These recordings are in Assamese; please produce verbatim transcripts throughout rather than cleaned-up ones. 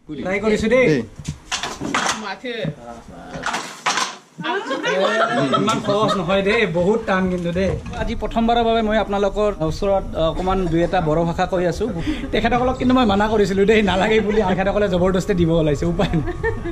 ট্ৰাই কৰিছো দেই ইমান সহজ নহয় দেই বহুত টান কিন্তু দেই আজি প্ৰথমবাৰৰ বাবে মই আপোনালোকৰ ওচৰত অকণমান দুই এটা বড়ো ভাষা কৈ আছো তেখেতসকলক কিন্তু মই মানা কৰিছিলোঁ দেই নালাগে বুলি তেখেতসকলে জবৰদস্তি দিব ওলাইছে উপায় নাই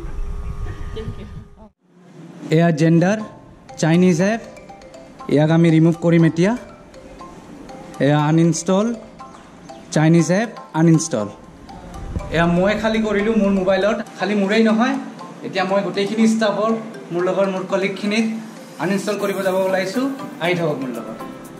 এয়া জেণ্ডাৰ চাইনিজ এপ ইয়াক আমি ৰিমুভ কৰিম এতিয়া এয়া আনইনষ্টল চাইনিজ এপ আনইনষ্টল এয়া মই খালি কৰিলোঁ মোৰ মোবাইলত খালি মোৰেই নহয় এতিয়া মই গোটেইখিনি ষ্টাফৰ মোৰ লগৰ মোৰ কলিগখিনিক আনইনষ্টল কৰিব যাব ওলাইছোঁ আহি থাকক মোৰ লগত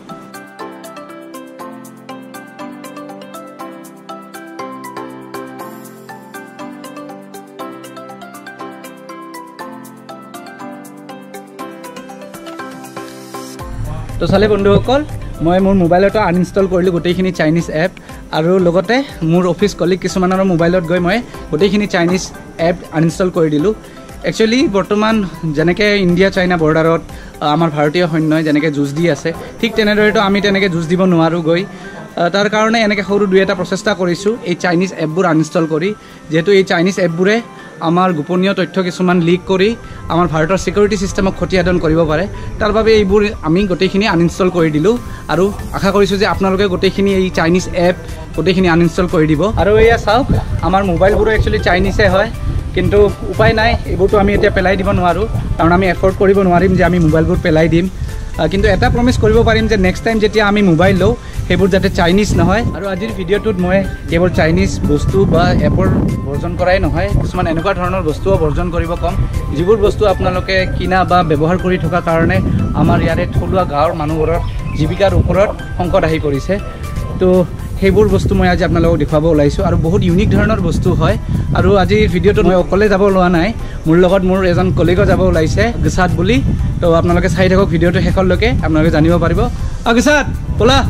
তো চালে বন্ধুসকল মই মোৰ মোবাইলতো আনইনষ্টল কৰিলোঁ গোটেইখিনি চাইনিজ এপ আৰু লগতে মোৰ অফিচ কলিগ কিছুমানৰ মোবাইলত গৈ মই গোটেইখিনি চাইনিজ এপ আনইনষ্টল কৰি দিলোঁ একচুৱেলি বৰ্তমান যেনেকৈ ইণ্ডিয়া চাইনা বৰ্ডাৰত আমাৰ ভাৰতীয় সৈন্যই যেনেকৈ যুঁজ দি আছে ঠিক তেনেদৰেতো আমি তেনেকৈ যুঁজ দিব নোৱাৰোঁ গৈ তাৰ কাৰণে এনেকৈ সৰু দুই এটা প্ৰচেষ্টা কৰিছোঁ এই চাইনিজ এপবোৰ আনইনষ্টল কৰি যিহেতু এই চাইনিজ এপবোৰে আমাৰ গোপনীয় তথ্য কিছুমান লিক কৰি আমাৰ ভাৰতৰ ছিকিউৰিটি ছিষ্টেমক ক্ষতিসাধন কৰিব পাৰে তাৰ বাবে এইবোৰ আমি গোটেইখিনি আনইনষ্টল কৰি দিলোঁ আৰু আশা কৰিছোঁ যে আপোনালোকে গোটেইখিনি এই চাইনিজ এপ গোটেইখিনি আনইনষ্টল কৰি দিব আৰু এয়া চাওক আমাৰ মোবাইলবোৰো একচুৱেলি চাইনিজে হয় কিন্তু উপায় নাই এইবোৰতো আমি এতিয়া পেলাই দিব নোৱাৰোঁ কাৰণ আমি এফৰ্ড কৰিব নোৱাৰিম যে আমি মোবাইলবোৰ পেলাই দিম কিন্তু এটা প্ৰমিছ কৰিব পাৰিম যে নেক্সট টাইম যেতিয়া আমি মোবাইল লওঁ সেইবোৰ যাতে চাইনিজ নহয় আৰু আজিৰ ভিডিঅ'টোত মই কেৱল চাইনিজ বস্তু বা এপৰ বৰ্জন কৰাই নহয় কিছুমান এনেকুৱা ধৰণৰ বস্তুও বৰ্জন কৰিব ক'ম যিবোৰ বস্তু আপোনালোকে কিনা বা ব্যৱহাৰ কৰি থকা কাৰণে আমাৰ ইয়াৰে থলুৱা গাঁৱৰ মানুহবোৰৰ জীৱিকাৰ ওপৰত সংকট আহি পৰিছে তো সেইবোৰ বস্তু মই আজি আপোনালোকক দেখুৱাব ওলাইছোঁ আৰু বহুত ইউনিক ধৰণৰ বস্তু হয় আৰু আজিৰ ভিডিঅ'টোত মই অকলে যাব লোৱা নাই মোৰ লগত মোৰ এজন কলিগো যাব ওলাইছে গিছাত বুলি তো আপোনালোকে চাই থাকক ভিডিঅ'টো শেষলৈকে আপোনালোকে জানিব পাৰিব অ গিছাত ব'লা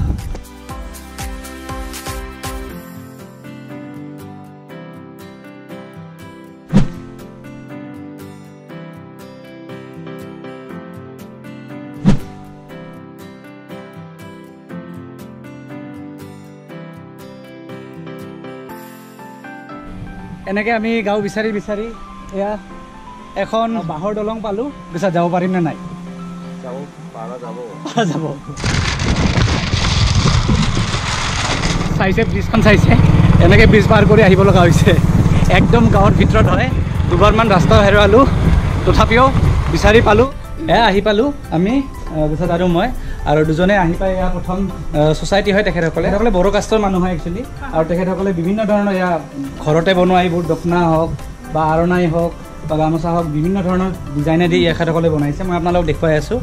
এনেকৈ আমি গাঁও বিচাৰি বিচাৰি এয়া এখন বাঁহৰ দলং পালোঁ পিছত যাব পাৰিম নে নাই যাব পাৰা যাব যাব চাইছে ব্ৰিজখন চাইছে এনেকৈ ব্ৰিজ পাৰ কৰি আহিব লগা হৈছে একদম গাঁৱৰ ভিতৰত হয় দুবাৰমান ৰাস্তা হেৰুৱালোঁ তথাপিও বিচাৰি পালোঁ এয়া আহি পালোঁ আমি পিছত আৰু মই আৰু দুজনে আহি পাই এয়া প্ৰথম ছ'চাইটি হয় তেখেতসকলে তেখেতসকলে বড়ো কাষ্টৰ মানুহ হয় একচুৱেলি আৰু তেখেতসকলে বিভিন্ন ধৰণৰ এয়া ঘৰতে বনোৱা এইবোৰ দখনা হওক বা আৰণাই হওক বা গামোচা হওক বিভিন্ন ধৰণৰ ডিজাইনেদি এখেতসকলে বনাইছে মই আপোনালোকক দেখুৱাই আছোঁ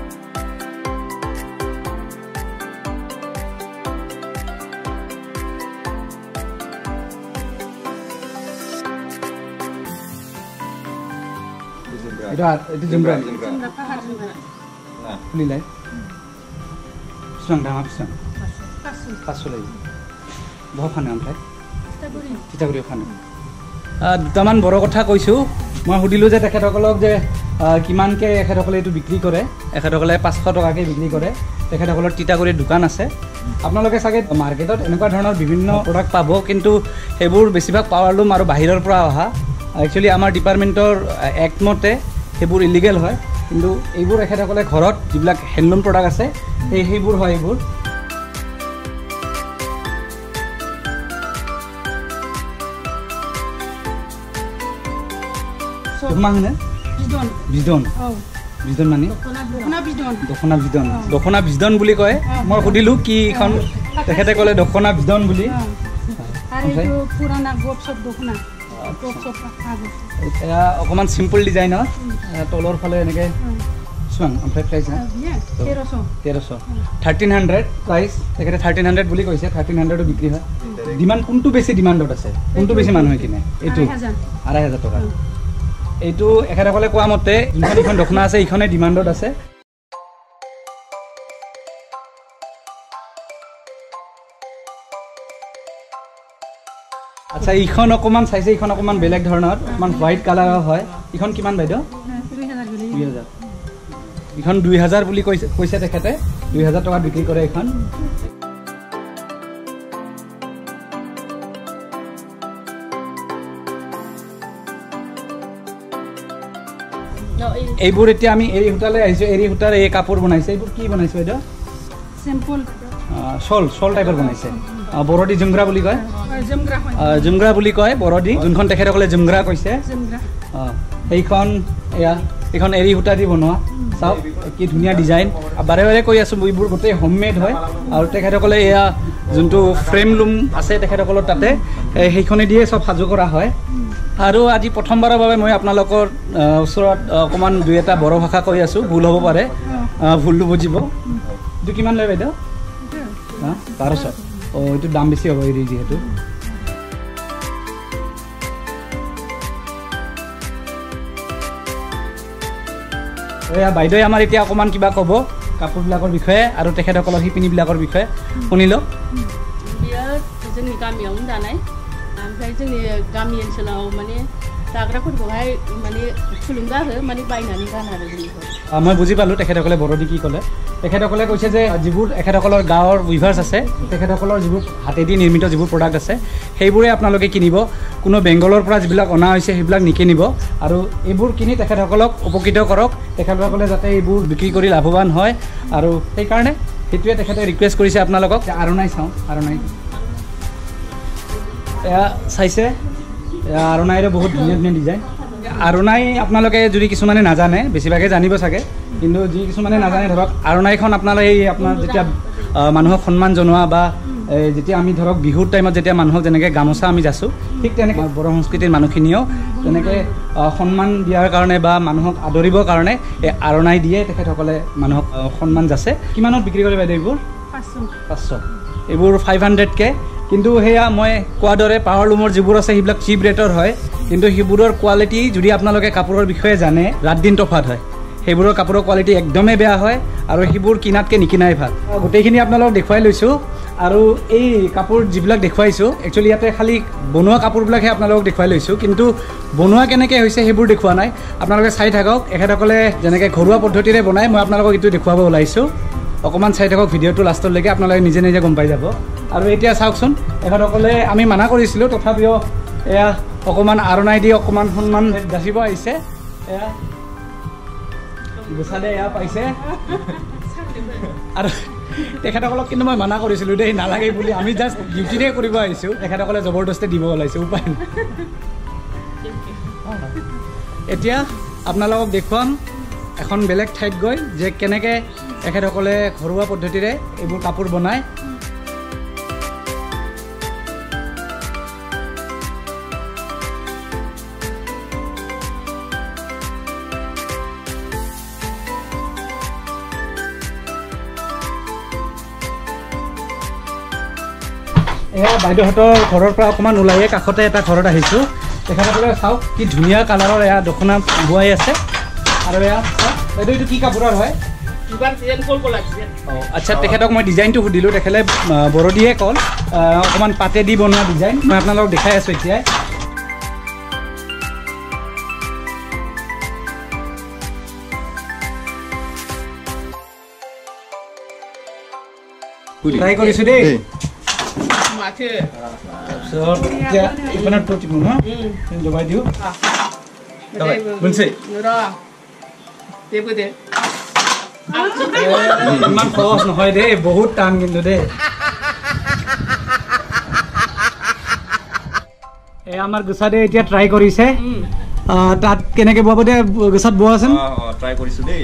এটা এটা জিমব্রা জিমব্রা পাহাড় জিমব্রা না খুলিলাই Suang dalam suang. Pasu. Pasu lagi. Bawa mana ampai? Citaguri. Citaguri mana? দুটামান বড় কথা কৈছোঁ মই সুধিলোঁ যে তেখেতসকলক যে কিমানকৈ এখেতসকলে এইটো বিক্ৰী কৰে এখেতসকলে পাঁচশ টকাকৈ বিক্ৰী কৰে তেখেতসকলৰ তিতাগুৰিৰ দোকান আছে আপোনালোকে চাগে মাৰ্কেটত এনেকুৱা ধৰণৰ বিভিন্ন প্ৰডাক্ট পাব কিন্তু সেইবোৰ বেছিভাগ পাৱাৰ লুম আৰু বাহিৰৰ পৰা অহা একচুৱেলি আমাৰ ডিপাৰ্টমেণ্টৰ একমতে সেইবোৰ ইলিগেল হয় কিন্তু এইবোৰ এখেতসকলে ঘৰত যিবিলাক হেণ্ডলুম প্ৰডাক্ট আছে সেই সেইবোৰ হয় এইবোৰ Mana? Bidon. Bidon. Oh. Bidon mana? Dokona bidon. Dokona bidon. Dokona bidon buli kau eh? Mau aku dilu ki kan? Terkait kalau dokona bidon buli. Hari itu purana workshop dokona. Workshop apa? Ya, aku man simple design lah. Tolor kalau ni ke? Suang, ampai price na? Ya, teroso. Teroso. Thirteen hundred price. Terkait thirteen hundred buli kau isya thirteen hundred tu bikri hai. Demand kuntu besi demand dot ase. Kuntu besi mana hai kini? Itu. Arai hazar toka. এইটো এখেতসকলে কোৱা মতে যোনখন এখন দোকান আছে এইখনে ডিমাণ্ডত আছে আচ্ছা এইখন অকমান চাইছে এইখন অকমান বেলেগ ধৰণৰ অকমান হোৱাইট কালাৰৰ হয় এইখন কিমান বাইদেউ দুই হাজাৰ দুই হাজাৰ এইখন দুই হাজাৰ বুলি কৈছে কৈছে তেখেতে দুই হাজাৰ টকা বিক্ৰী কৰে এইখন এইবোৰ এতিয়া আমি এৰি সূতালৈ আহিছোঁ এৰি সূতাৰ এই কাপোৰ বনাইছে এইবোৰ কি বনাইছে বাইদেউ সিম্পল শল শল টাইপৰ বনাইছে বৰদি জুমগ্ৰা বুলি কয় জুমগ্ৰা বুলি কয় বৰদি যোনখন তেখেতসকলে জুমগ্ৰা কৈছে সেইখন এয়া এইখন এৰি সূতা দি বনোৱা চাওক কি ধুনীয়া ডিজাইন বাৰে বাৰে কৈ আছোঁ এইবোৰ গোটেই হোমমেড হয় আৰু তেখেতসকলে এয়া যোনটো ফ্ৰেম লুম আছে তেখেতসকলৰ তাতে সেইখনে দিয়ে চব সাজু কৰা হয় আৰু আজি প্ৰথমবাৰৰ বাবে মই আপোনালোকৰ ওচৰত অকণমান দুই এটা বড়ো ভাষা কৈ আছোঁ ভুল হ'ব পাৰে ভুলটো বুজিব এইটো কিমান লয় বাইদেউ বাৰশ অঁ এইটো দাম বেছি হ'ব এৰি যিহেতু এয়া বাইদেৱে আমাৰ এতিয়া অকণমান কিবা ক'ব কাপোৰবিলাকৰ বিষয়ে আৰু তেখেতসকলৰ শিপিনীবিলাকৰ বিষয়ে শুনি লওক जोंनि गामियावनो दानाय ओमफ्राय जोंनि गामि ओनसोलाव माने दाग्राफोरखौहाय माने थुलुंगा हो माने बायनानै गान आरो जोंनिखौ মই বুজি পালোঁ তেখেতসকলে বৰদি কি ক'লে তেখেতসকলে কৈছে যে যিবোৰ তেখেতসকলৰ গাঁৱৰ উইভাৰ্ছ আছে তেখেতসকলৰ যিবোৰ হাতেদি নিৰ্মিত যিবোৰ প্ৰডাক্ট আছে সেইবোৰে আপোনালোকে কিনিব কোনো বেংগলৰ পৰা যিবিলাক অনা হৈছে সেইবিলাক নিকিনিব আৰু এইবোৰ কিনি তেখেতসকলক উপকৃত কৰক তেখেতসকলে যাতে এইবোৰ বিক্ৰী কৰি লাভৱান হয় আৰু সেইকাৰণে সেইটোৱে তেখেতে ৰিকুৱেষ্ট কৰিছে আপোনালোকক আৰণাই চাওঁ আৰণাই এয়া চাইছে আৰণাইৰো বহুত ধুনীয়া ধুনীয়া ডিজাইন আৰণাই আপোনালোকে যদি কিছুমানে নাজানে বেছিভাগে জানিব চাগে কিন্তু যি কিছুমানে নাজানে ধৰক আৰণাইখন আপোনালোকে এই আপোনাৰ যেতিয়া মানুহক সন্মান জনোৱা বা যেতিয়া আমি ধৰক বিহুৰ টাইমত যেতিয়া মানুহক যেনেকৈ গামোচা আমি যাছোঁ ঠিক তেনেকৈ বড়ো সংস্কৃতিৰ মানুহখিনিয়েও তেনেকৈ সন্মান দিয়াৰ কাৰণে বা মানুহক আদৰিবৰ কাৰণে এই আৰণাই দিয়ে তেখেতসকলে মানুহক সন্মান যাচে কিমানত বিক্ৰী কৰে বাইদেউ এইবোৰ পাঁচশ এইবোৰ ফাইভ হাণ্ড্ৰেডকৈ কিন্তু সেয়া মই কোৱাৰ দৰে পাৱাৰ লুমৰ যিবোৰ আছে সেইবিলাক চিপ ৰেটৰ হয় কিন্তু সেইবোৰৰ কোৱালিটি যদি আপোনালোকে কাপোৰৰ বিষয়ে জানে ৰাত দিন তফাত হয় সেইবোৰৰ কাপোৰৰ কোৱালিটি একদমেই বেয়া হয় আৰু সেইবোৰ কিনাতকৈ নিকিনাই ভাল গোটেইখিনি আপোনালোকক দেখুৱাই লৈছোঁ আৰু এই কাপোৰ যিবিলাক দেখুৱাইছোঁ একচুৱেলি ইয়াতে খালি বনোৱা কাপোৰবিলাকহে আপোনালোকক দেখুৱাই লৈছোঁ কিন্তু বনোৱা কেনেকৈ হৈছে সেইবোৰ দেখুওৱা নাই আপোনালোকে চাই থাকক এখেতসকলে যেনেকৈ ঘৰুৱা পদ্ধতিৰে বনায় মই আপোনালোকক এইটো দেখুৱাব ওলাইছোঁ অকণমান চাই থাকক ভিডিঅ'টো লাষ্টলৈকে আপোনালোকে নিজে নিজে গম পাই যাব আৰু এতিয়া চাওকচোন এখেতসকলে আমি মানা কৰিছিলোঁ তথাপিও এয়া অকণমান আৰণাই দি অকণমান সন্মান যাচিব আহিছে এয়া গোচালে এয়া পাইছে আৰু তেখেতসকলক কিন্তু মই মানা কৰিছিলোঁ দেই নালাগে বুলি আমি জাষ্ট ডিউটিতে কৰিব আহিছোঁ তেখেতসকলে জবৰদস্তি দিব ওলাইছে উপায় নাই এতিয়া আপোনালোকক দেখুৱাম এখন বেলেগ ঠাইত গৈ যে কেনেকৈ তেখেতসকলে ঘৰুৱা পদ্ধতিৰে এইবোৰ কাপোৰ বনায় এয়া বাইদেউহঁতৰ ঘৰৰ পৰা অকণমান ওলাইয়ে কাষতে এটা ঘৰত আহিছোঁ তেখেতসকলে চাওক কি ধুনীয়া কালাৰৰ এয়া দখনা বোৱাই আছে আৰু এয়া বাইদেউ এইটো কি কাপোৰৰ হয় আচ্ছা তেখেতক মই ডিজাইনটো সুধিলোঁ তেখেতে বৰদিয়ে কল অকণমান পাতে দি বনোৱা ডিজাইন মই আপোনালোকক দেখাই আছোঁ এতিয়াই ট্ৰাই কৰিছোঁ দেই দবাই দিওঁ ইমান সহজ নহয় দেই বহুত টান কিন্তু দেই এই আমাৰ গোচাদে এতিয়া ট্ৰাই কৰিছে তাত কেনেকৈ বোৱাব দে গোচাত বোৱাচোন ট্ৰাই কৰিছোঁ দেই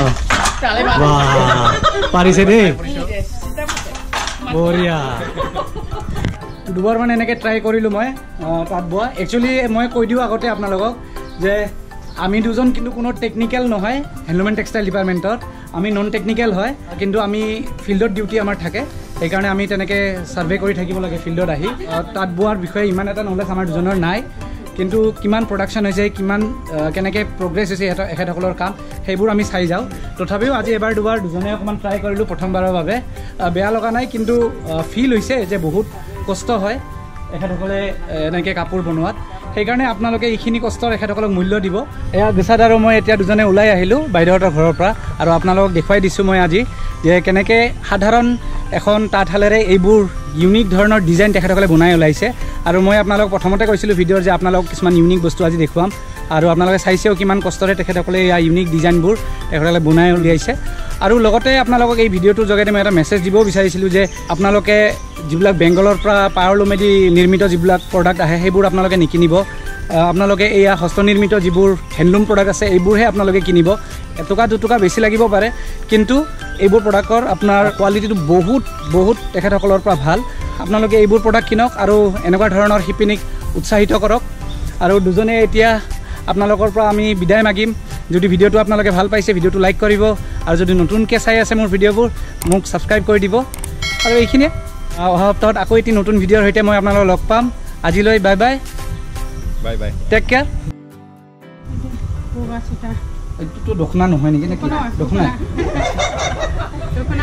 পাৰিছে দেই বঢ়িয়া দুবাৰ মানে এনেকৈ ট্ৰাই কৰিলোঁ মই তাত বোৱা একচুৱেলি মই কৈ দিওঁ আগতে আপোনালোকক যে আমি দুজন কিন্তু কোনো টেকনিকেল নহয় হেণ্ডলুম এণ্ড টেক্সটাইল ডিপাৰ্টমেণ্টত আমি নন টেকনিকেল হয় কিন্তু আমি ফিল্ডত ডিউটি আমাৰ থাকে সেইকাৰণে আমি তেনেকৈ ছাৰ্ভে কৰি থাকিব লাগে ফিল্ডত আহি তাত বোৱাৰ বিষয়ে ইমান এটা নলেজ আমাৰ দুজনৰ নাই কিন্তু কিমান প্ৰডাকশ্যন হৈছে কিমান কেনেকৈ প্ৰগ্ৰেছ হৈছে সিহঁতৰ এখেতসকলৰ কাম সেইবোৰ আমি চাই যাওঁ তথাপিও আজি এবাৰ দুবাৰ দুজনে অকণমান ট্ৰাই কৰিলোঁ প্ৰথমবাৰৰ বাবে বেয়া লগা নাই কিন্তু ফিল হৈছে যে বহুত কষ্ট হয় এখেতসকলে এনেকৈ কাপোৰ বনোৱাত সেইকাৰণে আপোনালোকে এইখিনি কষ্টৰ এখেতসকলক মূল্য দিব এয়া গোচাদ আৰু মই এতিয়া দুজনে ওলাই আহিলোঁ বাইদেউহঁতৰ ঘৰৰ পৰা আৰু আপোনালোকক দেখুৱাই দিছোঁ মই আজি যে কেনেকৈ সাধাৰণ এখন তাঁতশালেৰে এইবোৰ ইউনিক ধৰণৰ ডিজাইন তেখেতসকলে বনাই ওলাইছে আৰু মই আপোনালোকক প্ৰথমতে কৈছিলোঁ ভিডিঅ'ৰ যে আপোনালোকক কিছুমান ইউনিক বস্তু আজি দেখুৱাম আৰু আপোনালোকে চাইছেও কিমান কষ্টৰে তেখেতসকলে এই ইউনিক ডিজাইনবোৰ তেখেতসকলে বনাই উলিয়াইছে আৰু লগতে আপোনালোকক এই ভিডিঅ'টোৰ যোগেদি মই এটা মেছেজ দিব বিচাৰিছিলোঁ যে আপোনালোকে যিবিলাক বেংগলৰ পৰা পাৱাৰলুমেদি নিৰ্মিত যিবিলাক প্ৰডাক্ট আহে সেইবোৰ আপোনালোকে নিকিনিব আপোনালোকে এয়া হস্তনিৰ্মিত যিবোৰ হেণ্ডলুম প্ৰডাক্ট আছে এইবোৰহে আপোনালোকে কিনিব এটকা দুটকা বেছি লাগিব পাৰে কিন্তু এইবোৰ প্ৰডাক্টৰ আপোনাৰ কোৱালিটিটো বহুত বহুত তেখেতসকলৰ পৰা ভাল আপোনালোকে এইবোৰ প্ৰডাক্ট কিনক আৰু এনেকুৱা ধৰণৰ শিপিনীক উৎসাহিত কৰক আৰু দুজনে এতিয়া আপোনালোকৰ পৰা আমি বিদায় মাগিম যদি ভিডিঅ'টো আপোনালোকে ভাল পাইছে ভিডিঅ'টো লাইক কৰিব আৰু যদি নতুনকৈ চাই আছে মোৰ ভিডিঅ'বোৰ মোক ছাবস্ক্ৰাইব কৰি দিব আৰু এইখিনিয়ে অহা সপ্তাহত আকৌ এটি নতুন ভিডিঅ'ৰ সৈতে মই আপোনালোকক লগ পাম আজিলৈ bye bye bye bye take care বগা চিতা এইটোতো দখনা নহয় নেকি নে কি দখনা দখনা